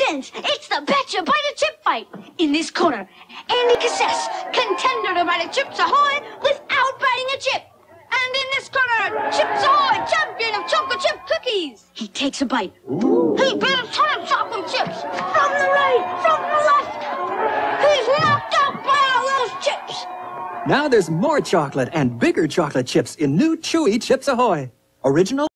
Congratulations! It's the Betcha Bite a Chip fight. In this corner, Andy Cassess, contender to bite a Chips Ahoy without biting a chip. And in this corner, Chips Ahoy, champion of chocolate chip cookies. He takes a bite. Ooh. He bit a ton of chocolate chips from the right, from the left. He's knocked out by all those chips. Now there's more chocolate and bigger chocolate chips in new chewy Chips Ahoy. Original